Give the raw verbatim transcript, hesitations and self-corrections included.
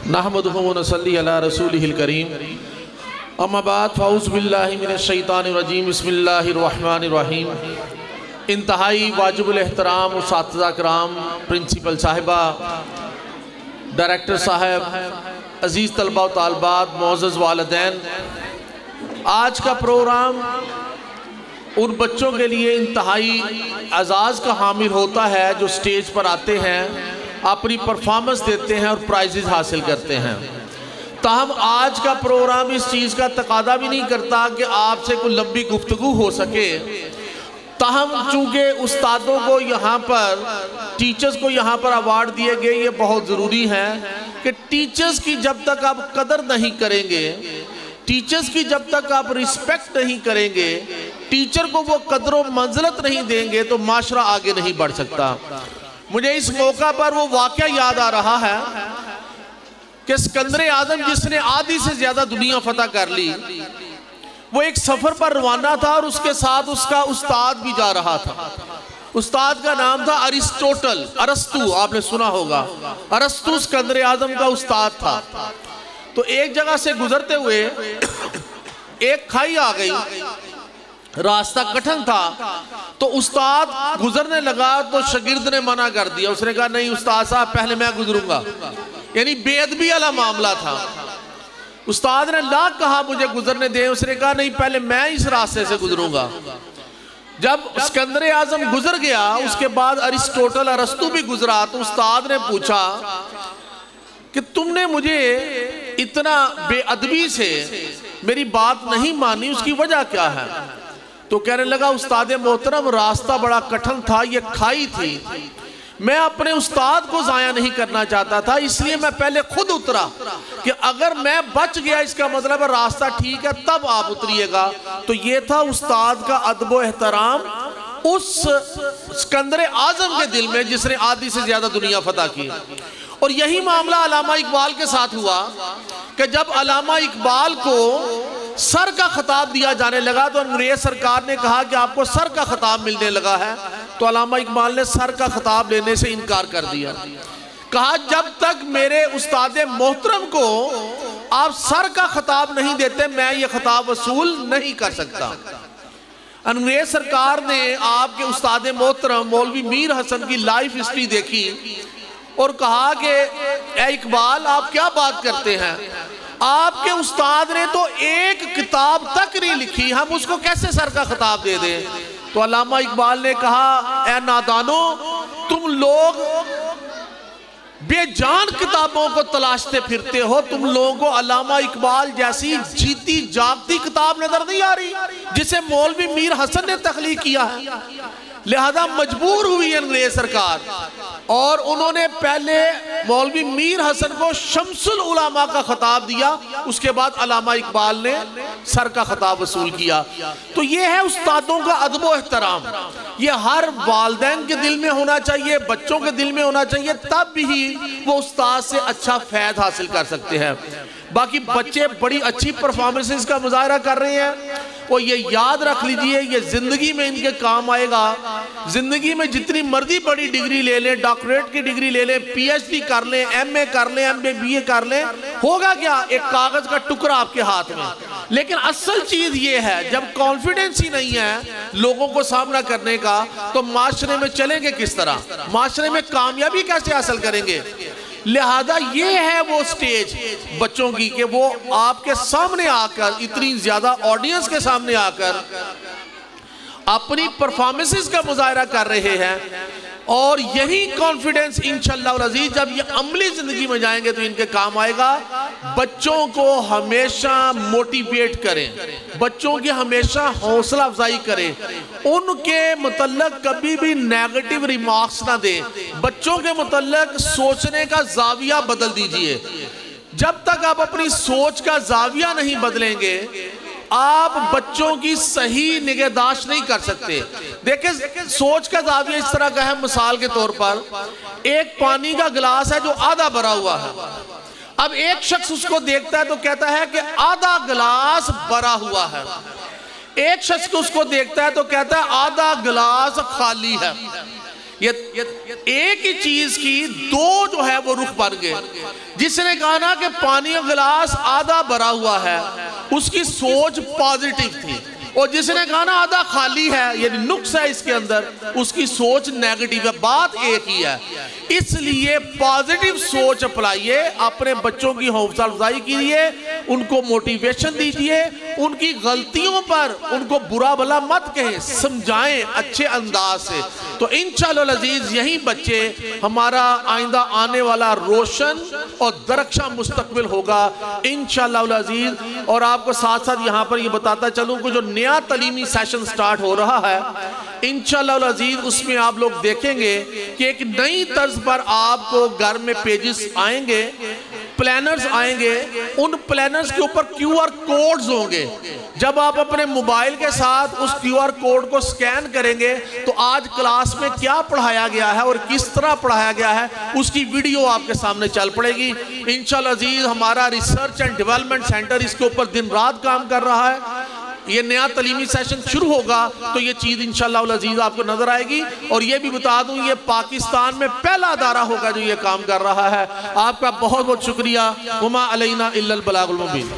नहमदुहु व नसल्ली अला रसूलिहिल करीम अम्मा बाद फ़अऊज़ु बिल्लाहि मिनश शैतानिर रजीम बिस्मिल्लाहिर रहमानिर रहीम। इंतहाई वाजिबुल एहतराम उस्ताज़ा किराम, प्रिंसिपल साहिबा, डायरेक्टर साहब, अज़ीज़ तलबा व तालिबात, मुअज़्ज़ज़ वालिदैन, आज का प्रोग्राम उन बच्चों के लिए इंतहाई एज़ाज़ का हामिल होता है जो स्टेज पर आते हैं, अपनी परफॉर्मेंस देते हैं और प्राइजेस हासिल करते हैं। ताहम आज का प्रोग्राम इस चीज़ का तकादा भी नहीं करता कि आपसे कोई लंबी गुफ्तगू हो सके। ताहम चूँकि उस्तादों को यहाँ पर, टीचर्स को यहाँ पर अवार्ड दिए गए, ये बहुत ज़रूरी है कि टीचर्स की जब तक आप कदर नहीं करेंगे, टीचर्स की जब तक आप रिस्पेक्ट नहीं करेंगे, टीचर को वो कदर व मंज़िलत नहीं देंगे तो माशरा आगे नहीं बढ़ सकता। मुझे इस मौका पर वो वाक़या याद आ रहा है कि सिकंदर आज़म जिसने आधी से ज़्यादा दुनिया फतह कर ली, वो एक सफ़र पर रवाना था और उसके साथ उसका उस्ताद भी जा रहा था। उस्ताद का नाम था अरिस्टोटल, अरस्तु, आपने सुना होगा। अरस्तु सिकंदर आज़म का उस्ताद था। तो एक जगह से गुजरते हुए एक खाई आ गई, रास्ता कठिन था, तो उस्ताद गुजरने लगा तो शागिर्द ने मना कर दिया। उसने कहा नहीं उस्ताद साहब, पहले मैं गुजरूंगा, यानी बेअदबी वाला मामला था। उस्ताद ने ला कहा मुझे गुजरने दे, उसने कहा नहीं पहले मैं इस रास्ते से गुजरूंगा। जब सिकंदर आज़म गुजर गया, उसके बाद अरिस्टोटल अरस्तु भी गुजरा, तो उस्ताद ने पूछा कि तुमने मुझे इतना बेअदबी से मेरी बात नहीं मानी, उसकी वजह क्या है? तो कहने लगा उस्ताद मोहतरम, रास्ता बड़ा कठिन था, ये खाई थी, मैं अपने उस्ताद को ज़ाया नहीं करना चाहता था, इसलिए मैं पहले खुद उतरा कि अगर मैं बच गया इसका मतलब है रास्ता ठीक है, तब आप उतरिएगा। तो ये था उस्ताद का अदब व एहतराम उस सिकंदर आज़म के दिल में जिसने आधी से ज़्यादा दुनिया फतह की। और यही मामला अल्लामा इकबाल के साथ हुआ कि जब अल्लामा इकबाल को सर का खिताब दिया जाने लगा तो अंग्रेज सरकार ने कहा कि आपको सर का खिताब मिलने लगा है, तो अल्लामा इकबाल ने सर का खिताब लेने से इनकार कर दिया। कहा जब तक मेरे उस्ताद मोहतरम को आप सर का खिताब नहीं देते, मैं ये खिताब वसूल नहीं कर सकता। अंग्रेज सरकार ने आपके उस्ताद मोहतरम मौलवी मीर हसन की लाइफ हिस्ट्री देखी और कहा कि ए इकबाल, आप क्या बात करते हैं, आपके उस्ताद ने तो एक किताब तक नहीं लिखी, हम उसको कैसे सर का खिताब दे दें? तो अल्लामा इकबाल ने कहा ए नादानो, तुम लोग बेजान किताबों को तलाशते फिरते हो, तुम लोगों को अल्लामा इकबाल जैसी जीती जागती किताब नजर नहीं आ रही जिसे मौलवी मीर हसन ने तख्लीक किया है। लिहाजा मजबूर हुई अंग्रेज सरकार और उन्होंने पहले मौलवी मीर हसन को शम्सुल उलमा का खिताब दिया, उसके बाद अल्लामा इकबाल ने सर का खिताब वसूल किया। तो ये है उस्तादों का अदब व एहतराम, ये हर वालिदैन के दिल में होना चाहिए, बच्चों के दिल में होना चाहिए, तब भी वो उस्ताद से अच्छा फैद हासिल कर सकते हैं। बाकी बच्चे बड़ी अच्छी परफॉर्मेंसेस का मुजाहरा कर रहे हैं और ये याद रख लीजिए, ये जिंदगी में इनके काम आएगा। जिंदगी में जितनी मर्जी बड़ी डिग्री ले लें, डॉक्टरेट की डिग्री ले लें, पीएचडी कर लें, एमए कर लें, एमए बीए कर लें, होगा क्या? एक कागज का टुकड़ा आपके हाथ में। लेकिन असल चीज ये है, जब कॉन्फिडेंस ही नहीं है लोगों को सामना करने का, तो माशरे में चलेंगे किस तरह, माशरे में कामयाबी कैसे हासिल करेंगे? लिहाजा ये है वो स्टेज बच्चों की कि वो आपके सामने आकर, इतनी ज्यादा ऑडियंस के सामने आकर अपनी परफॉर्मेंसेस का मुजाहरा कर रहे हैं। और यही कॉन्फिडेंस इंशाअल्लाह अज़ीज़ जब ये अमली जिंदगी में जाएंगे तो इनके काम आएगा। बच्चों को हमेशा मोटिवेट करें, बच्चों की हमेशा हौसला अफजाई करें, उनके मुतल्लक कभी भी नेगेटिव रिमार्क्स ना दें, बच्चों के मुतल्लक सोचने का जाविया बदल दीजिए। जब तक आप अपनी सोच का जाविया नहीं बदलेंगे, आप बच्चों की सही निगहदाश्त नहीं कर सकते। देखिए सोच का जाविया इस तरह का है, मिसाल के तौर पर एक पानी का गिलास है जो आधा भरा हुआ है। अब एक शख्स उसको देखता है तो कहता है कि आधा गिलास भरा हुआ है, एक शख्स को उसको देखता है तो कहता है आधा गिलास खाली है। یہ ایک ہی چیز کی دو جو ہے وہ رخ بن گئے. جس نے کہا نا کہ پانی کا گلاس آدھا بھرا ہوا ہے اس کی سوچ پازیٹیو تھی، اور جس نے کہا نا آدھا خالی ہے یعنی نقص ہے اس کے اندر، اس کی سوچ نیگیٹیو ہے. بات ایک ہی ہے. اس لیے پازیٹیو سوچ اپلائیے، اپنے بچوں کی حوصلہ افزائی کیجیے، ان کو موٹیویشن دیجیے، ان کی غلطیوں پر ان کو برا بھلا مت کہیں، سمجھائیں اچھے انداز سے. تو انشاءاللہ العزیز یہی بچے ہمارا آئندہ آنے والا روشن اور درخشاں مستقبل ہوگا انشاءاللہ العزیز. اور آپ کو ساتھ ساتھ یہاں پر یہ بتاتا چلوں کہ جو نیا تعلیمی سیشن سٹارٹ ہو رہا ہے انشاءاللہ العزیز اس میں آپ لوگ دیکھیں گے کہ ایک نئی طرز پر آپ کو گھر میں پیجز آئیں گے، پلانرز آئیں گے. ان پلانرز کے اوپر کیو آر کوڈز ہوں گے. جب آپ اپنے موبائل کے ساتھ اس کیو آر کوڈ کو سکین کریں گے تو آج کلاس میں کیا پڑھایا گیا ہے اور کس طرح پڑھایا گیا ہے اس کی ویڈیو آپ کے سامنے چل پڑے گی انشاءاللہ عزیز. ہمارا ریسرچ اینڈ ڈیولپمنٹ سینٹر اس کے اوپر دن رات کام کر رہا ہے. یہ نیا تعلیمی سیشن شروع ہوگا تو یہ چیز انشاءاللہ العزیز آپ کو نظر آئے گی. اور یہ بھی بتا دوں یہ پاکستان میں پہلا ادارہ ہوگا جو یہ کام کر رہا ہے. آپ کا بہت بہت شکریہ. وما علینا الا البلاغ المبین.